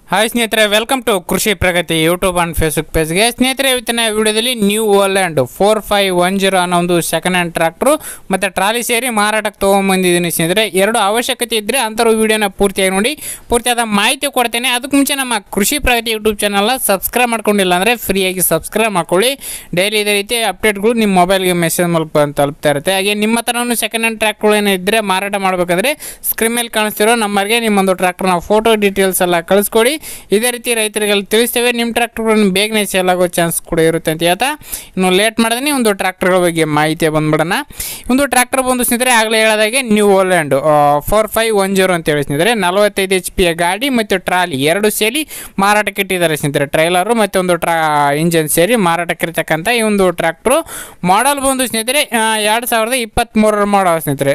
Hi ಸ್ನೇಹಿತರೆ, welcome to Krishi Pragati YouTube and Facebook ಪೇಜ್ಗೆ. ಸ್ನೇಹಿತರೆ, ಇವತ್ತಿನ ವಿಡಿಯೋದಲ್ಲಿ ನ್ಯೂ ಓಲ್ಯಾಂಡ್ 4510 ಅನ್ನೋ ಒಂದು ಸೆಕೆಂಡ್ ಹ್ಯಾಂಡ್ ಟ್ರ್ಯಾಕ್ಟ್ರು ಮತ್ತು ಟ್ರಾಲಿ ಸೇರಿ ಮಾರಾಟಕ್ಕೆ ತೊಗೊಂಬಂದಿದ್ದೀನಿ. ಸ್ನೇಹಿತರೆ, ಎರಡು ಅವಶ್ಯಕತೆ ಇದ್ದರೆ ಅಂಥವ್ರು ವೀಡಿಯೋನ ಪೂರ್ತಿಯಾಗಿ ನೋಡಿ, ಪೂರ್ತಿಯಾದ ಮಾಹಿತಿ ಕೊಡ್ತೇನೆ. ಅದಕ್ಕೆ ಮುಂಚೆ ನಮ್ಮ ಕೃಷಿ ಪ್ರಗತಿ ಯೂಟ್ಯೂಬ್ ಚಾನಲ್ನ ಸಬ್ಸ್ಕ್ರೈಬ್ ಮಾಡ್ಕೊಂಡಿಲ್ಲ ಅಂದರೆ ಫ್ರೀಯಾಗಿ ಸಬ್ಸ್ಕ್ರೈಬ್ ಮಾಡ್ಕೊಳ್ಳಿ. ಡೈಲಿ ಇದೇ ರೀತಿ ಅಪ್ಡೇಟ್ಗಳು ನಿಮ್ಮ ಮೊಬೈಲ್ಗೆ ಮೆಸೇಜ್ ಮೂಲಕ ತಲುಪ್ತಾ ಇರುತ್ತೆ. ಹಾಗೆ ನಿಮ್ಮ ಹತ್ರನೂ ಸೆಕೆಂಡ್ ಹ್ಯಾಂಡ್ ಟ್ರ್ಯಾಕ್ಟ್ಗಳು ಏನೋ ಇದ್ದರೆ ಮಾರಾಟ ಮಾಡಬೇಕಂದ್ರೆ ಸ್ಕ್ರೀನ್ ಮೇಲೆ ಕಾಣಿಸ್ತಿರೋ ನಂಬರ್ಗೆ ನಿಮ್ಮೊಂದು ಟ್ರ್ಯಾಕ್ಟರ್ನ ಫೋಟೋ ಡೀಟೇಲ್ಸ್ ಎಲ್ಲ ಕಳಿಸ್ಕೊಡಿ. ಇದೇ ರೀತಿ ರೈತರಿಗೆ ತಿಳಿಸ್ತೇವೆ. ನಿಮ್ಮ ಟ್ರ್ಯಾಕ್ಟರ್ಗಳನ್ನು ಬೇಗನೆ ಸೇಲ್ ಆಗೋ ಚಾನ್ಸ್ ಕೂಡ ಇರುತ್ತೆ ಅಂತ ಹೇಳ್ತಾ ಇನ್ನು ಲೇಟ್ ಮಾಡಿದ್ರೆ ಒಂದು ಟ್ರ್ಯಾಕ್ಟರ್ಗಳ ಬಗ್ಗೆ ಮಾಹಿತಿ ಬಂದ್ಬಿಡೋಣ. ಒಂದು ಟ್ರ್ಯಾಕ್ಟರ್ ಬಂದು ಸ್ನೇಹಿತರೆ ಆಗಲೇ ಹೇಳೋದಾಗೆ ನ್ಯೂ ಓಲ್ಯಾಂಡ್ 4510 ಅಂತ ಹೇಳಿ ಸ್ನೇಹಿತರೆ 45 HP ಗಾಡಿ ಮತ್ತು ಟ್ರಾಲಿ ಎರಡು ಸೇರಿ ಮಾರಾಟಕ್ಕೆ ಇಟ್ಟಿದ್ದಾರೆ ಸ್ನೇಹಿತರೆ. ಟ್ರೈಲರು ಮತ್ತು ಒಂದು ಇಂಜನ್ ಸೇರಿ ಮಾರಾಟಕ್ಕೆ ಇರ್ತಕ್ಕಂಥ ಈ ಒಂದು ಟ್ರ್ಯಾಕ್ಟ್ರು ಮಾಡಲ್ ಬಂದು ಸ್ನೇಹಿತರೆ 2023 ಮಾಡಲ್ ಸ್ನೇಹಿತರೆ,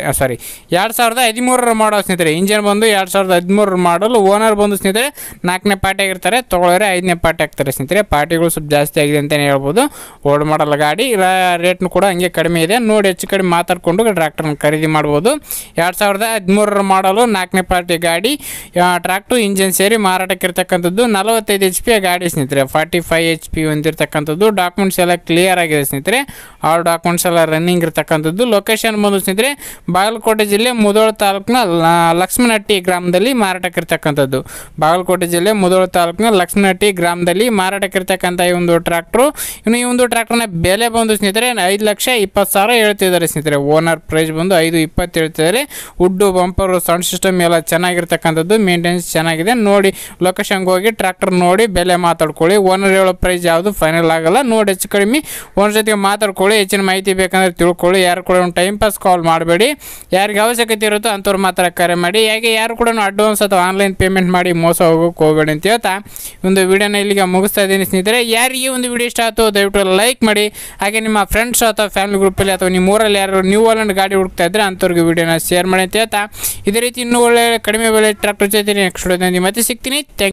2013 ಮಾಡಲ್ ಸ್ನೇಹಿತರೆ. ಇಂಜನ್ ಬಂದು 2013 ಮಾಡಲ್. ಓನರ್ ಬಂದು ಸ್ನೇಹಿತರೆ 4ನೇ ಪಾರ್ಟಿ ಆಗಿರ್ತಾರೆ, ತೊಗೊಳ್ಳೋರೆ 5ನೇ ಪಾರ್ಟಿ ಆಗ್ತಾರೆ ಸ್ನೇಹಿತರೆ. ಪಾರ್ಟಿಗಳು ಸ್ವಲ್ಪ ಜಾಸ್ತಿ ಆಗಿದೆ ಅಂತಲೇ ಹೇಳ್ಬೋದು. ಓಲ್ಡ್ ಮಾಡಲ್ ಗಾಡಿ, ರೇಟ್ನು ಕೂಡ ಹಂಗೆ ಕಡಿಮೆ ಇದೆ. ನೋಡಿ ಹೆಚ್ಚು ಕಡಿಮೆ ಮಾತಾಡಿಕೊಂಡು ಟ್ರ್ಯಾಕ್ಟರ್ನ ಖರೀದಿ ಮಾಡ್ಬೋದು. 2013 ಮಾಡಲು 4ನೇ ಪಾರ್ಟಿ ಗಾಡಿ, ಟ್ರ್ಯಾಕ್ಟರ್ ಇಂಜನ್ ಸೇರಿ ಮಾರಾಟಕ್ಕೆ ಇರ್ತಕ್ಕಂಥದ್ದು. 45 HP ಗಾಡಿ ಸ್ನೇಹಿತರೆ, 45 HP ಹೊಂದಿರತಕ್ಕಂಥದ್ದು. ಡಾಕ್ಯುಮೆಂಟ್ಸ್ ಎಲ್ಲ ಕ್ಲಿಯರ್ ಆಗಿದೆ ಸ್ನೇಹಿತರೆ. ಆಲ್ ಡಾಕ್ಯುಮೆಂಟ್ಸ್ ಎಲ್ಲ ರನ್ನಿಂಗ್ ಇರ್ತಕ್ಕಂಥದ್ದು. ಲೊಕೇಶನ್ ಬಂದು ಸ್ನೇಹಿತರೆ ಬಾಗಲಕೋಟೆ ಜಿಲ್ಲೆ ಮುಧೋಳ ತಾಲೂಕಿನ ಲಕ್ಷ್ಮಣಹಟ್ಟಿ ಗ್ರಾಮದಲ್ಲಿ ಮಾರಾಟಕ್ಕೆ ಇರ್ತಕ್ಕಂಥದ್ದು. ಬಾಗಲಕೋಟೆ ಜಿಲ್ಲೆ ಮುಧೋಳ ತಾಲೂಕಿನ ಲಕ್ಷ್ಮಣಹಟ್ಟಿ ಗ್ರಾಮದಲ್ಲಿ ಮಾರಾಟಕ್ಕೆ ಇರ್ತಕ್ಕಂಥ ಈ ಒಂದು ಟ್ರ್ಯಾಕ್ಟ್ರು. ಇನ್ನು ಈ ಒಂದು ಟ್ರ್ಯಾಕ್ಟರ್ನ ಬೆಲೆ ಬಂದು ಸ್ನೇಹಿತರೆ 5,20,000 ಹೇಳ್ತಿದ್ದಾರೆ ಸ್ನೇಹಿತರೆ. ಓನರ್ ಪ್ರೈಸ್ ಬಂದು 5,20,000 ಹೇಳ್ತಿದ್ದಾರೆ. ವುಡ್ಡು ಬಂಪರು ಸೌಂಡ್ ಸಿಸ್ಟಮ್ ಎಲ್ಲ ಚೆನ್ನಾಗಿರ್ತಕ್ಕಂಥದ್ದು, ಮೇಂಟೆನೆನ್ಸ್ ಚೆನ್ನಾಗಿದೆ. ನೋಡಿ ಲೊಕೇಶನ್ಗೆ ಹೋಗಿ ಟ್ರ್ಯಾಕ್ಟರ್ ನೋಡಿ ಬೆಲೆ ಮಾತಾಡ್ಕೊಳ್ಳಿ. ಓನರ್ ಹೇಳೋ ಪ್ರೈಸ್ ಯಾವುದು ಫೈನಲ್ ಆಗಲ್ಲ. ನೋಡಿ ಹೆಚ್ಚು ಕಡಿಮೆ ಓನರ್ ಜೊತೆಗೆ ಮಾತಾಡ್ಕೊಳ್ಳಿ. ಹೆಚ್ಚಿನ ಮಾಹಿತಿ ಬೇಕಂದ್ರೆ ತಿಳ್ಕೊಳ್ಳಿ. ಯಾರು ಕೂಡ ಒಂದು ಟೈಮ್ ಪಾಸ್ ಕಾಲ್ ಮಾಡಬೇಡಿ. ಯಾರಿಗೆ ಅವಶ್ಯಕತೆ ಇರುತ್ತೋ ಅಂಥವ್ರು ಮಾತ್ರ ಕರೆ ಮಾಡಿ. ಹಾಗೆ ಯಾರು ಕೂಡ ಅಡ್ವಾನ್ಸ್ ಅಥವಾ ಆನ್ಲೈನ್ ಪೇಮೆಂಟ್ ಮಾಡಿ ಮೋಸ ಹೋಗೋಕೆ ಹೋಗಬೇಡಿ ಅಂತ ಹೇಳ್ತಾ ಒಂದು ವಿಡಿಯೋನ ಇಲ್ಲಿಗೆ ಮುಗಿಸ್ತಾ ಇದ್ದೀನಿ ಸ್ನೇಹಿತರೆ. ಯಾರಿಗೆ ಒಂದು ವಿಡಿಯೋ ಇಷ್ಟ ಆಯಿತು ದಯವಿಟ್ಟು ಲೈಕ್ ಮಾಡಿ. ಹಾಗೆ ನಿಮ್ಮ ಫ್ರೆಂಡ್ಸ್ ಅಥವಾ ಫ್ಯಾಮಿಲಿ ಗ್ರೂಪಲ್ಲಿ ಅಥವಾ ನಿಮ್ಮ ಊರಲ್ಲಿ ಯಾರು ನ್ಯೂ ಓಲ್ಯಾಂಡ್ ಗಾಡಿ ಹುಡುಕ್ತಾ ಇದ್ದರೆ ಅಂಥವ್ರಿಗೆ ವಿಡಿಯೋನ ಶೇರ್ ಮಾಡಿ ಅಂತ ಹೇಳ್ತಾ ಇದೇ ರೀತಿ ಇನ್ನೂ ಒಳ್ಳೆ ಕಡಿಮೆ ಬೆಲೆ ಟ್ರ್ಯಾಕ್ಟರ್ ಜೊತೆ ನೆಕ್ಸ್ಟ್ ವಿಡಿಯೋದಲ್ಲಿ ಮತ್ತೆ ಸಿಗ್ತೀನಿ.